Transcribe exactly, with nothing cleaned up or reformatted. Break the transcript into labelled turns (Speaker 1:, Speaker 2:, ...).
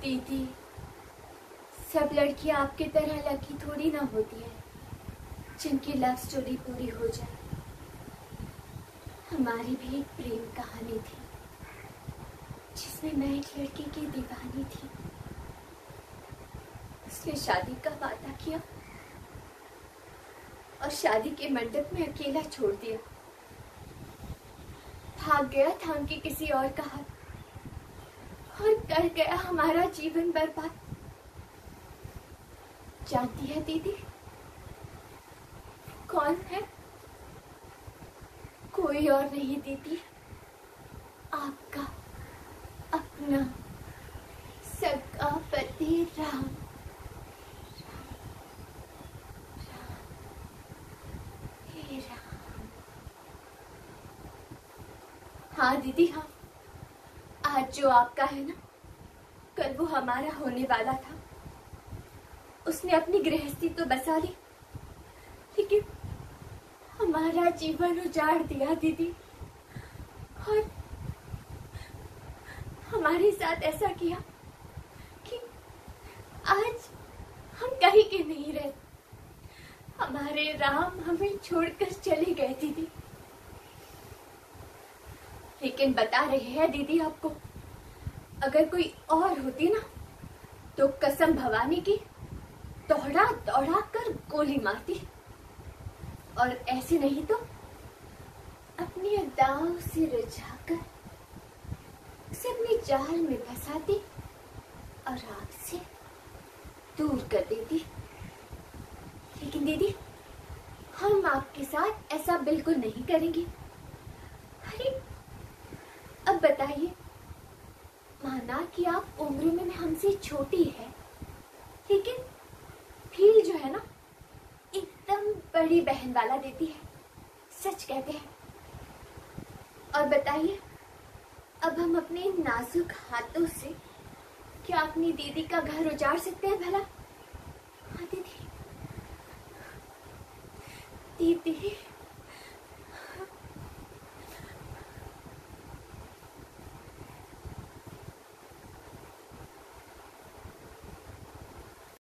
Speaker 1: दीदी, सब लड़कियां आपकी तरह लकी थोड़ी ना होती है जिनकी लव स्टोरी पूरी हो जाए। हमारी भी एक प्रेम कहानी थी जिसमें मैं एक लड़की की दीवानी थी। उसने शादी का वादा किया और शादी के मंडप में अकेला छोड़ दिया। भाग गया थाम के किसी और का हाथ और कर गया हमारा जीवन बर्बाद। जानती है दीदी कौन है? कोई और नहीं दीदी, आपका अपना सगा पति राम। हाँ दीदी हाँ, आज जो आपका है ना, कल वो हमारा होने वाला था। उसने अपनी गृहस्थी तो बसा ली, लेकिन हमारा जीवन उजाड़ दिया दीदी। और हमारे साथ ऐसा किया कि आज हम कहीं के नहीं रहे। हमारे राम हमें छोड़कर चले गए दीदी। लेकिन बता रहे हैं दीदी आपको, अगर कोई और होती ना तो कसम भवानी की दौड़ा दौड़ा कर गोली मारती, और ऐसे नहीं तो अपनी अदाओं से रिझाकर उसे अपने जाल में फंसाती और आग से दूर कर देती। लेकिन दीदी हम आपके साथ ऐसा बिल्कुल नहीं करेंगे। अरे अब बताइए, माना कि आप उम्र में हमसे छोटी है, लेकिन फील जो है ना एकदम बड़ी बहन वाला देती है, सच कहते हैं। और बताइए, अब हम अपने नाजुक हाथों से क्या अपनी दीदी का घर उजाड़ सकते हैं भला? हाँ दीदी, दीदी